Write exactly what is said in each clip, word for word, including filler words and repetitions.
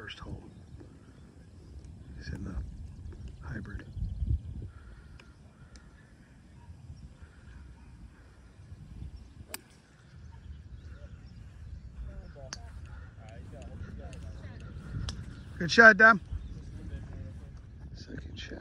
first hole. He's in the hybrid. Good shot, Dom. Second shot.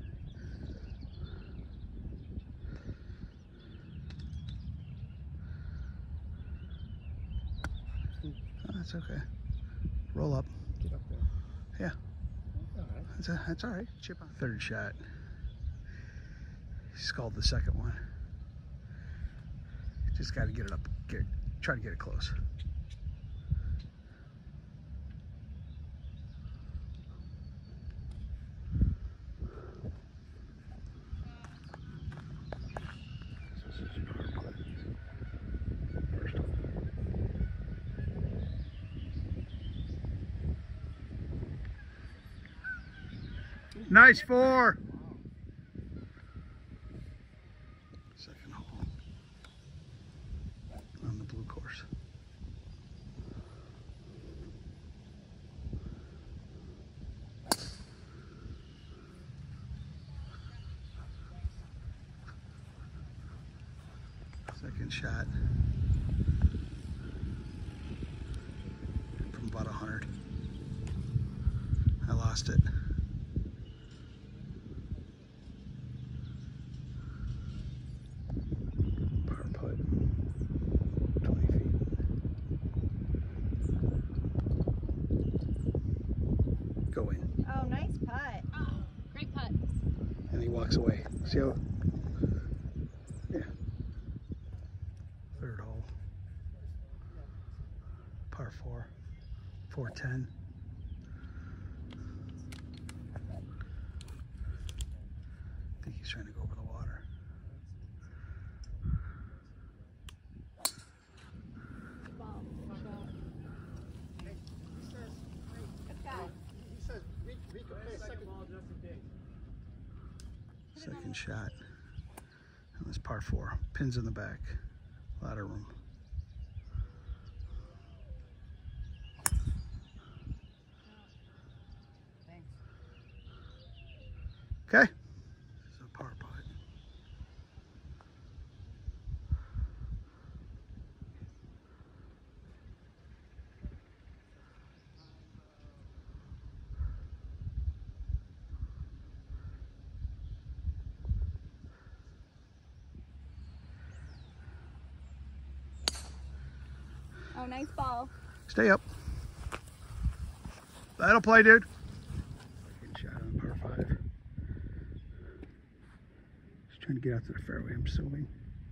Oh, that's okay. Roll up. Get up there. Yeah. All right. That's, a, that's all right. Chip on. Third shot. He sculled the second one. Just got to get it up. Get, try to get it close. Nice four. Second hole on the blue course. Second shot from about a hundred. I lost it. Oh, nice putt. Oh, great putt. And he walks away. See how? Yeah. Third hole. Par four. four ten. I think he's trying to go over the water. Second shot. And this par four. Pins in the back. A lot of room. Thanks. Okay. This is a par putt. Oh, nice ball. Stay up. That'll play, dude. Second shot on par five. Just trying to get out to the fairway, I'm assuming.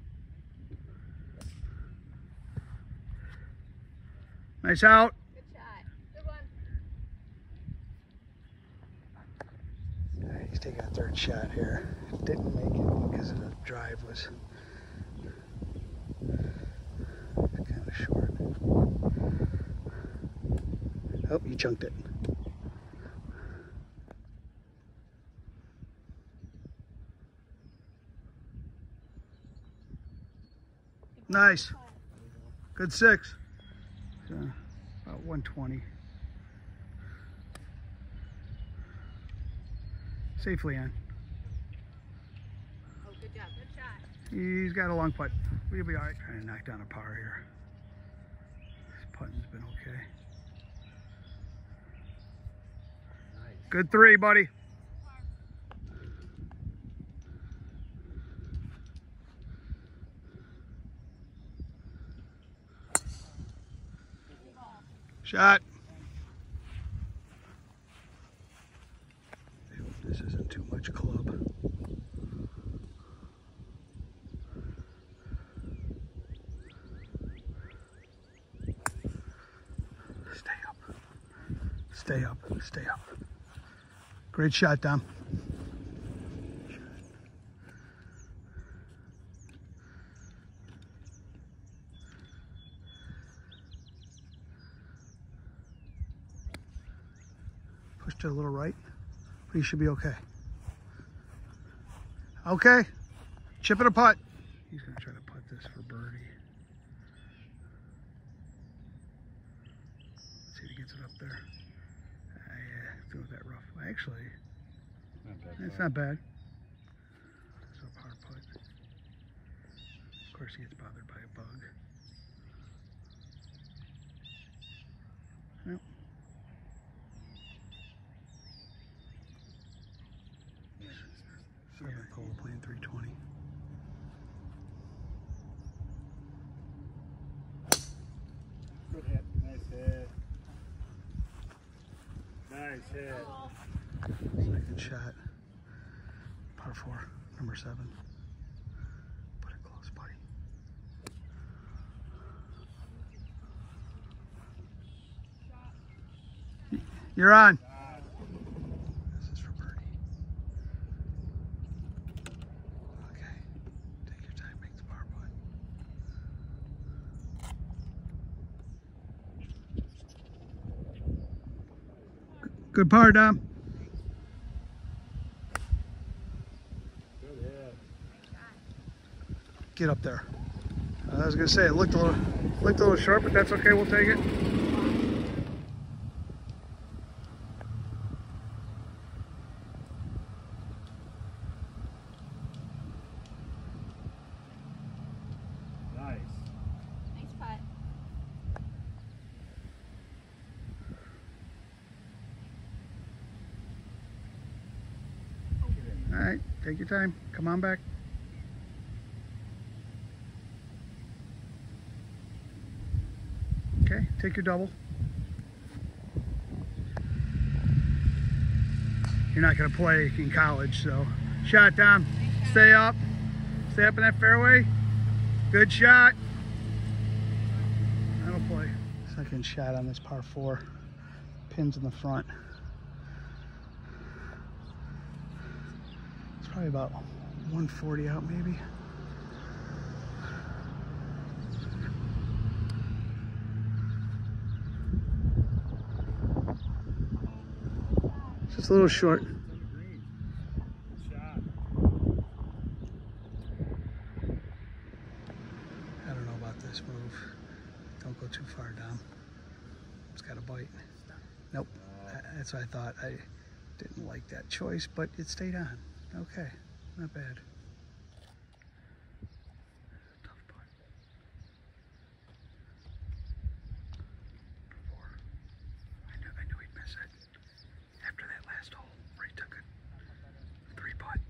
Nice out. Good shot. Good one. Yeah, he's taking a third shot here. Didn't make it because the drive was kind of short. Oh, you chunked it. Nice. Good six. So, about one twenty. Safely on. Oh, good job. Good shot. He's got a long putt. We'll be all right. Trying to knock down a par here. This putting's been okay. Nice. Good three, buddy. Shot. I hope this isn't too much club. Stay up. Stay up. Stay up. Great shot, Dom. Push to a little right, but you should be okay. Okay, chip it a putt. He's gonna try to putt this for birdie. Let's see if he gets it up there. Actually, Not bad it's putt. not bad. So power putt. Of course, he gets bothered by a bug. Yep. Seventh hole, playing three twenty. Good hit. Nice hit. Nice hit. Second shot. Par four, number seven. Put it close, buddy. You're on. This is for birdie. Okay. Take your time, make the par putt. Good par, Dom. Good hit. Get up there. I was gonna say it looked a little, looked a little short, but that's okay. We'll take it. Nice. Nice putt. All right, take your time. Come on back. Okay, take your double. You're not gonna play in college, so shot, Dom. Stay up. Stay up in that fairway. Good shot. That'll play. Second shot on this par four. Pins in the front. It's probably about one forty out, maybe. Just a little short. It's on the green. Good shot. I don't know about this move. Don't go too far down. It's got a bite. Nope. That- That's what I thought. I didn't like that choice, but it stayed on. Okay. Not bad. Tough putt. Four. I knew, I knew he'd miss it. After that last hole where he took a three putt.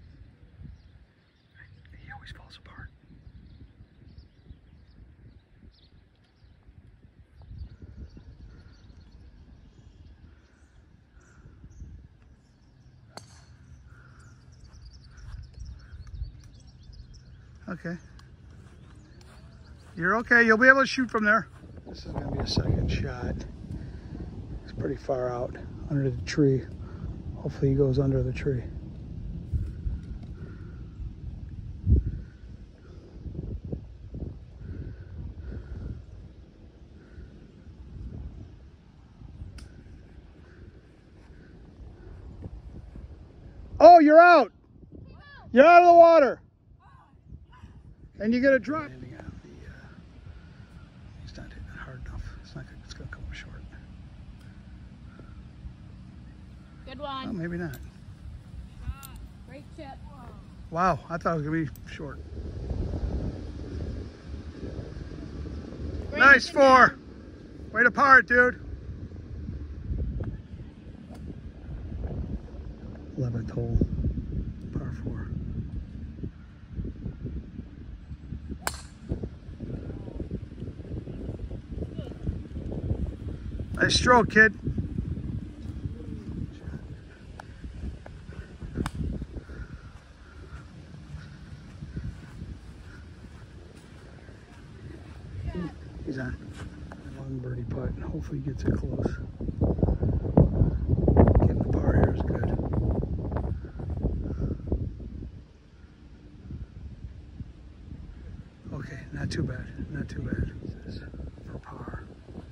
He always falls apart. Okay. You're okay. You'll be able to shoot from there. This is going to be a second shot. It's pretty far out under the tree. Hopefully he goes under the tree. Oh, you're out. You're out of the water. And you get a drop. Landing on the, uh, he's not hitting it hard enough. It's not. It's going to come up short. Good Oh, one. maybe not. Great chip. Wow, I thought it was going to be short. Great Nice and four. down. Way to par it, dude. eleventh hole, par four. Nice stroke, kid. He's on. Long birdie putt. Hopefully he gets it close. Getting the par here is good. Okay, not too bad. Not too bad. This is for par.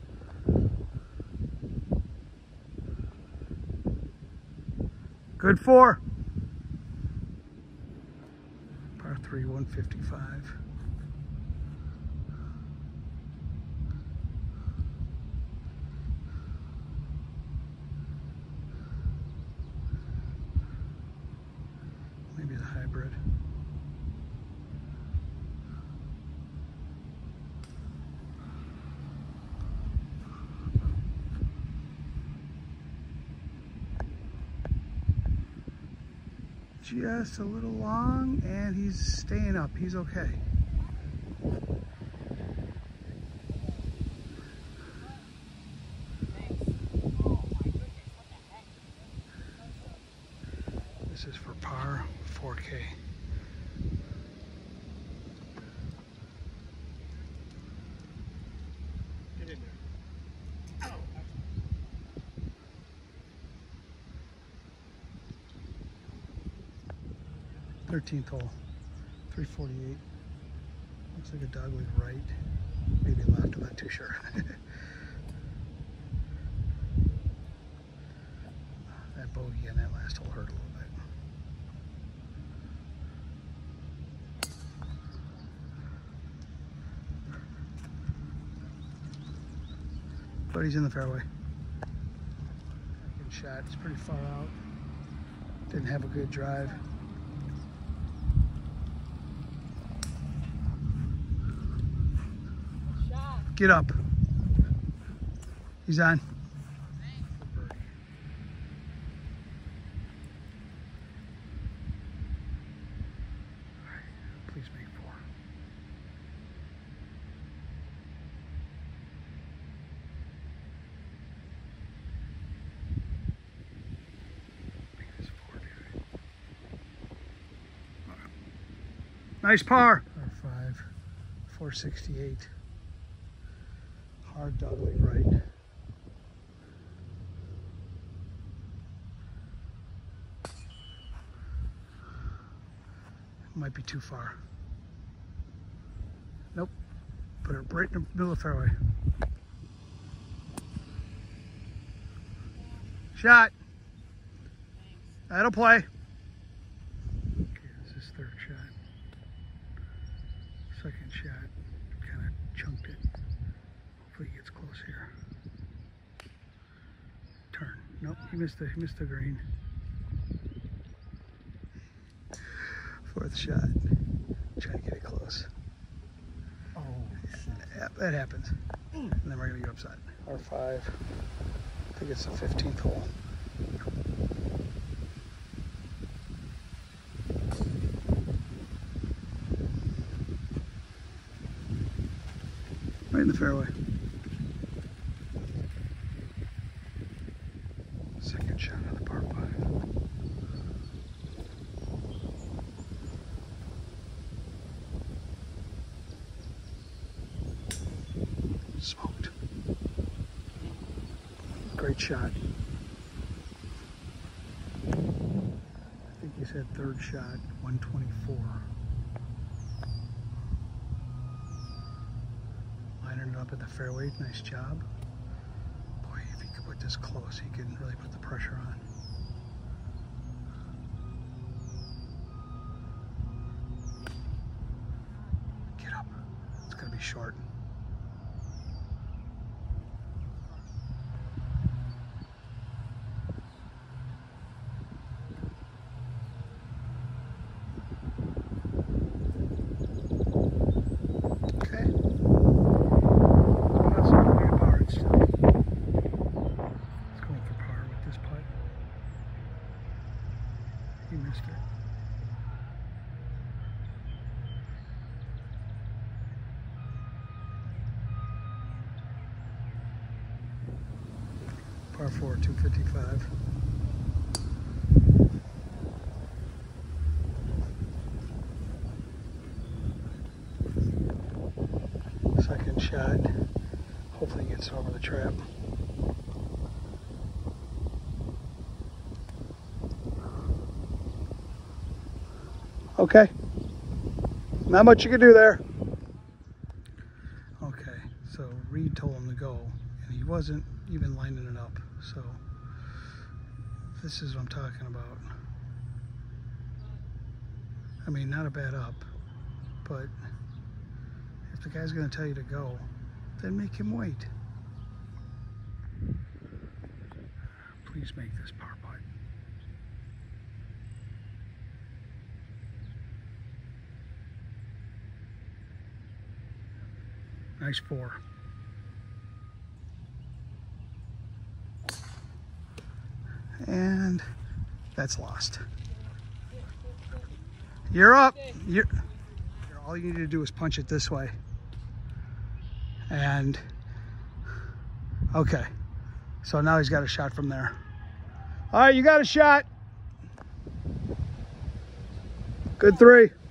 Good four. Par three, one fifty-five. hybrid. Just a little long, and he's staying up. He's okay. This is for par four K. Get in there. thirteenth hole, three forty-eight. Looks like a dogleg right, maybe left, I'm not too sure. That bogey on that last hole hurt a little bit. But he's in the fairway. Good shot, it's pretty far out. Didn't have a good drive. Get up. He's on. Please make four. Make this four, dude. Nice par. Par five, four sixty-eight. Hard dogleg right. Might be too far. Nope. Put it right in the middle of the fairway. Shot. That'll play. Okay, this is third shot. Second shot. Kind of chunked it. Hopefully he gets close here. Turn. Nope, he missed the he missed the green. Fourth shot. Try to get it close. Oh, shit. Yeah, that happens. And then we're gonna go upside. R five. I think it's the fifteenth hole. Right in the fairway. Second shot on the par five. Smoked. Great shot. I think he said third shot, one twenty-four. Lining it up at the fairway, nice job. Boy, if he could put this close, he can really put the pressure on. Get up. It's gonna be short. He missed it. Par four, two fifty-five. Second shot. Hopefully he gets over the trap. Okay, not much you can do there. Okay, so Reed told him to go, and he wasn't even lining it up. So this is what I'm talking about. I mean, not a bad up, but if the guy's going to tell you to go, then make him wait. Please make this par putt. Nice four. And that's lost. You're up. You're, all you need to do is punch it this way. And, okay. So now he's got a shot from there. All right, you got a shot. Good three.